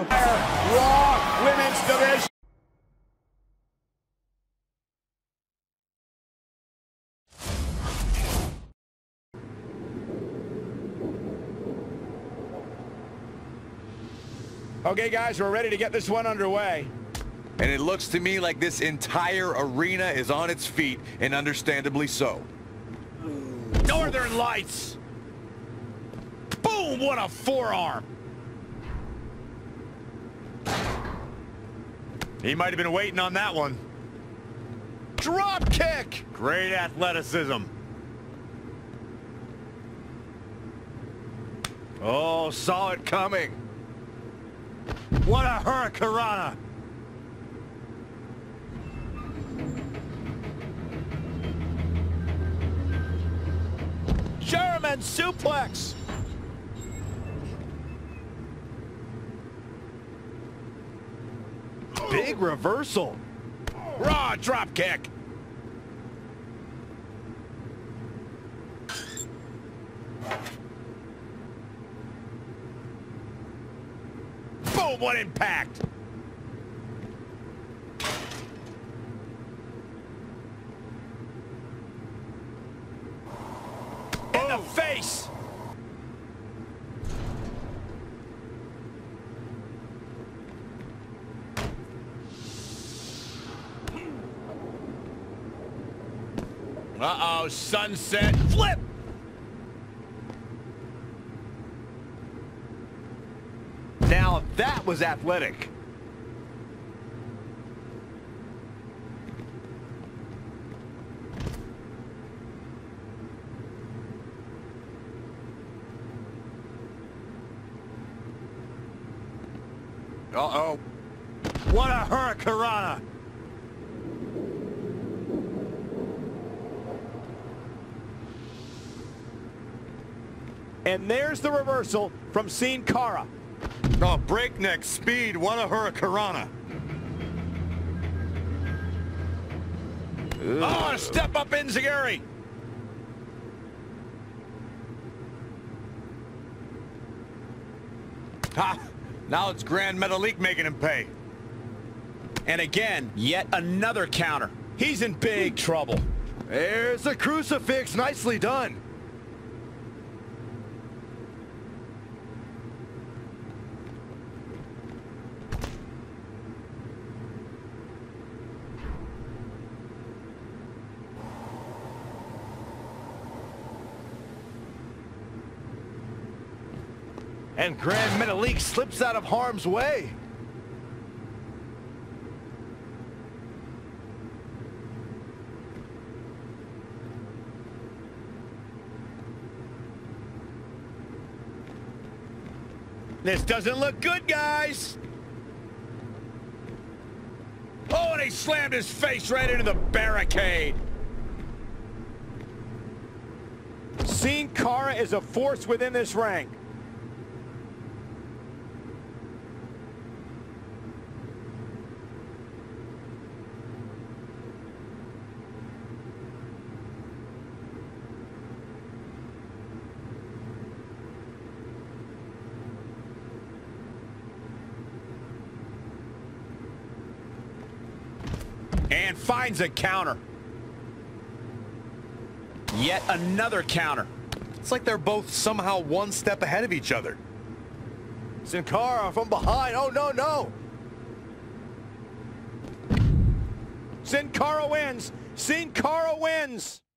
Raw Women's Division. Okay, guys, we're ready to get this one underway. And it looks to me like this entire arena is on its feet, and understandably so. Northern Lights. Boom, what a forearm. He might have been waiting on that one. Drop kick. Great athleticism. Oh, saw it coming. What a hurricanrana. German suplex. Big reversal. Raw drop kick. Boom, what impact. In the face. Uh-oh, sunset flip. Now that was athletic. Uh-oh. What a hurricanrana. And there's the reversal from Sin Cara. Oh, breakneck speed. What a hurricanrana. Oh, a step up Enziguri. Ha! Now it's Grand Metalik making him pay. And again, yet another counter. He's in big trouble. There's a crucifix. Nicely done. And Grand Metalik slips out of harm's way. This doesn't look good, guys. Oh, and he slammed his face right into the barricade. Sin Cara is a force within this ring. And finds a counter. Yet another counter. It's like they're both somehow one step ahead of each other. Sin Cara from behind. Oh, no, no. Sin Cara wins. Sin Cara wins.